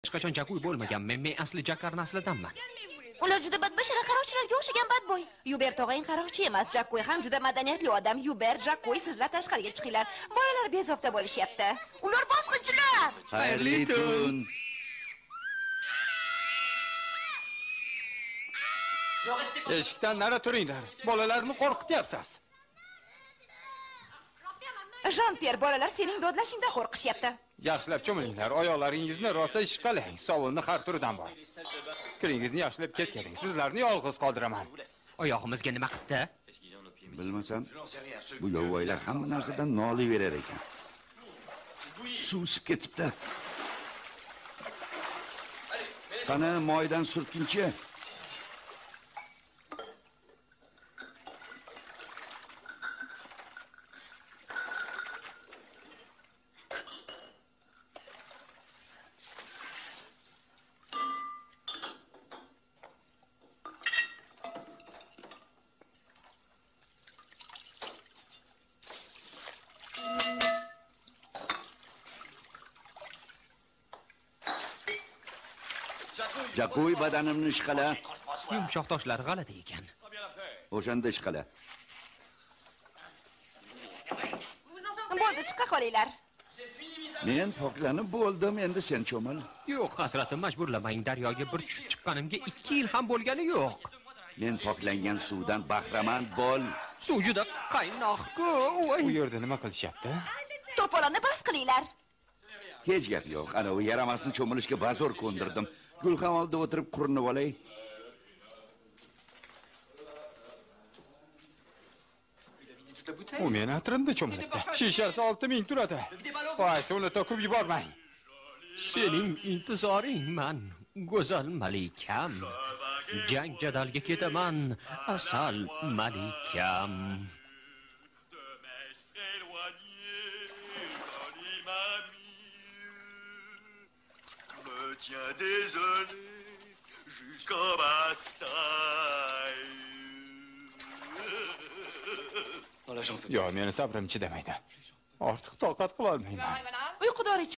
hech qachon jakuy bo'lmaganman. Men asli jakar naslidanman. Ular juda badbashara qaroqchilarga o'xshagan badbo'y. Yuber tog'ang qaroqchi emas, Jakuy ham juda madaniyatli odam. Yuber, Jakuy, sizlar tashqariga chiqinglar. Bolalar bezovta bo'lishyapti. Ular bosqinchilar. Xayrli tun. Eshikdan nari turinglar. Bolalarni qo'rqityapsiz. Jean-Pierre, bolalar sening dodlashingdan qo'rqishyapti. Yaxshilab cho'milinglar. Oyoqlaringizni rosa ishqalang. Sovunni har turidan bor. Kiringizni yaxshilab ketkazing. Sizlarni yolg'iz qoldiraman. Oyog'imizga nima qildi? Bilmasam, bu yovvoylar hamma narsadan noliverar ekan. Suv isib ketibdi. Qani moydan surtkinchi. Jakuy badanimni ishqala. Yumshoq toshlar g'alati ekan. O'shanda ishqala. Bo'ldi, chiqa qolinglar. Men poklanib bo'ldim, endi sen cho'mil. Yo'q, hasratim, majburlamang. Daryoga bir tushib chiqqanimga 2 yil ham bo'lgani yo'q. Men poklangan suvdan bahramand bo'l. Suv juda qaynoq-ku. Bu yerda nima qilishyapti? To'polonni bas qilinglar. Hech gap yo'q. Ana u yaramasni cho'milishga bazo'r ko'ndirdim. Gulxan oldida o'tirib qurinib olay. U meni atrimda cho'milibdi. Shishasi 6000 turadi. Qaysi uni to'kib yubormang. Sening intizoringman, go'zal malikam. Jang jadalga ketaman, asal malikam. Tiens désolé jusqu'en bataille. Yo, meni sabrim chidamaydi. Ortiq toqat qila olmayman. Uyqudor